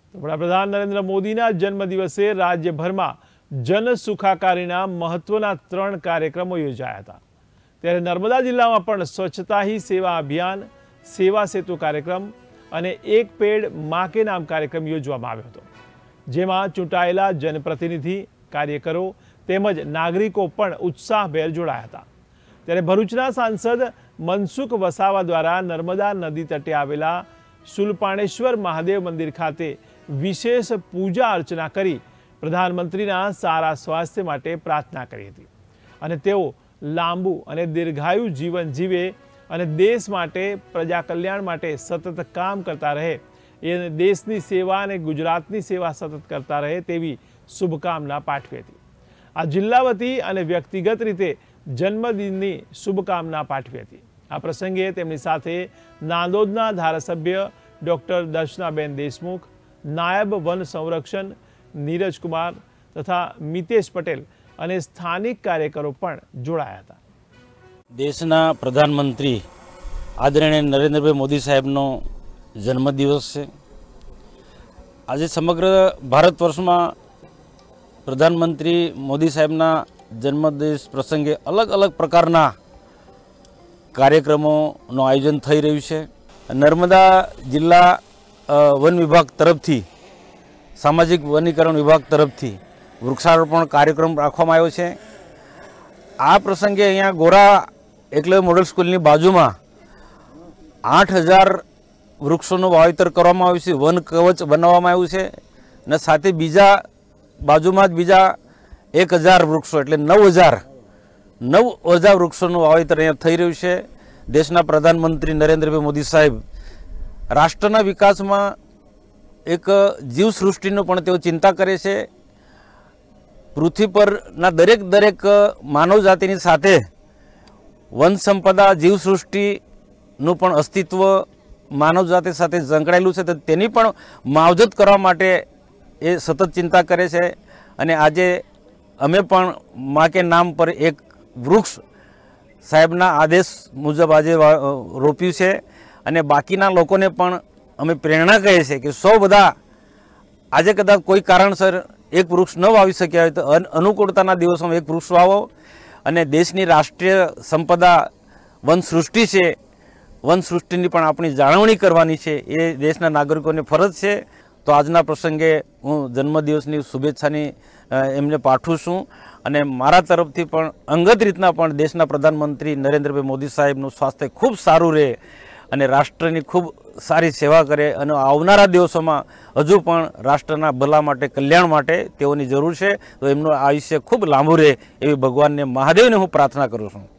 વડાપ્રધાન નરેન્દ્ર મોદીના જન્મદિવસે રાજ્યભરમાં જન સુખાકારીના મહત્વના 3 કાર્યક્રમો યોજાયા હતા। ત્યારે નર્મદા જિલ્લામાં પણ સ્વચ્છતા હી સેવા અભિયાન, સેવા સેતુ કાર્યક્રમ અને એક પેડ માં કે નામ કાર્યક્રમ યોજવામાં આવ્યો હતો, જેમાં ચૂંટાયેલા જનપ્રતિનિધિ, કાર્યકરો તેમજ નાગરિકો પણ ઉત્સાહભેર જોડાયા હતા। ત્યારે ભરૂચના સાંસદ મનસુખ વસાવા દ્વારા નર્મદા નદી તટે આવેલા શુલપાણેશ્વર મહાદેવ મંદિર ખાતે વિશેષ પૂજા અર્ચના કરી પ્રધાનમંત્રીના સારા સ્વાસ્થ્ય માટે પ્રાર્થના કરી હતી અને તેઓ લાંબુ અને દીર્ઘાયુ જીવન જીવે અને દેશ માટે, પ્રજા કલ્યાણ માટે સતત કામ કરતા રહે, એ દેશની સેવા અને ગુજરાતની સેવા સતત કરતા રહે તેવી શુભકામના પાઠવી હતી। આ જિલ્લા વતી અને વ્યક્તિગત રીતે જન્મદિનની શુભકામના પાઠવી હતી। આ પ્રસંગે તેમની સાથે નાંદોદના ધારાસભ્ય ડોક્ટર દર્શનાબેન દેશમુખ, નાયબ વન સંરક્ષણ નીરજ કુમાર તથા મિતેશ પટેલ અને સ્થાનિક કાર્યકરો પણ જોડાયા હતા। દેશના પ્રધાનમંત્રી આદરણીય નરેન્દ્રભાઈ મોદી સાહેબનો જન્મદિવસ છે। આજે સમગ્ર ભારત વર્ષમાં પ્રધાનમંત્રી મોદી સાહેબના જન્મદિવસ પ્રસંગે અલગ અલગ પ્રકારના કાર્યક્રમોનું આયોજન થઈ રહ્યું છે। નર્મદા જિલ્લા વન વિભાગ તરફથી, સામાજિક વનીકરણ વિભાગ તરફથી વૃક્ષારોપણ કાર્યક્રમ રાખવામાં આવ્યો છે। આ પ્રસંગે અહીંયા ગોરા એકલવ્ય મોડલ સ્કૂલની બાજુમાં 8000 વૃક્ષોનું વાવેતર કરવામાં આવ્યું છે, વન કવચ બનાવવામાં આવ્યું છે અને સાથે બીજા બાજુમાં જ બીજા 1000 વૃક્ષો એટલે 9000 વૃક્ષોનું વાવેતર અહીંયા થઈ રહ્યું છે। દેશના પ્રધાનમંત્રી નરેન્દ્રભાઈ મોદી સાહેબ રાષ્ટ્રના વિકાસમાં એક જીવસૃષ્ટિનું પણ તેઓ ચિંતા કરે છે। પૃથ્વી પરના દરેક માનવ જાતિની સાથે વન સંપદા, જીવસૃષ્ટિનું પણ અસ્તિત્વ માનવ જાતિ સાથે સંકળાયેલું છે, તો તેની પણ માવજત કરવા માટે એ સતત ચિંતા કરે છે। અને આજે અમે પણ માં કે નામ પર એક વૃક્ષ સાહેબના આદેશ મુજબ આજે રોપ્યું છે અને બાકીના લોકોને પણ અમે પ્રેરણા કહીએ છીએ કે સૌ બધા આજે કદાચ કોઈ કારણસર એક વૃક્ષ ન વાવી શક્યા હોય તો અનુકૂળતાના દિવસોમાં એક વૃક્ષ વાવો અને દેશની રાષ્ટ્રીય સંપદા વનસૃષ્ટિ છે, વનસૃષ્ટિની પણ આપણી જાળવણી કરવાની છે, એ દેશના નાગરિકોને ફરજ છે। તો આજના પ્રસંગે હું જન્મદિવસની શુભેચ્છાની એમને પાઠવું છું અને મારા તરફથી પણ અંગત રીતના પણ દેશના પ્રધાનમંત્રી નરેન્દ્રભાઈ મોદી સાહેબનું સ્વાસ્થ્ય ખૂબ સારું રહે અને રાષ્ટ્રની ખૂબ સારી સેવા કરે અને આવનારા દિવસોમાં હજુ પણ રાષ્ટ્રના ભલા માટે, કલ્યાણ માટે તેઓની જરૂર છે, તો એમનું આયુષ્ય ખૂબ લાંબુ રહે એવી ભગવાનને, મહાદેવને હું પ્રાર્થના કરું છું।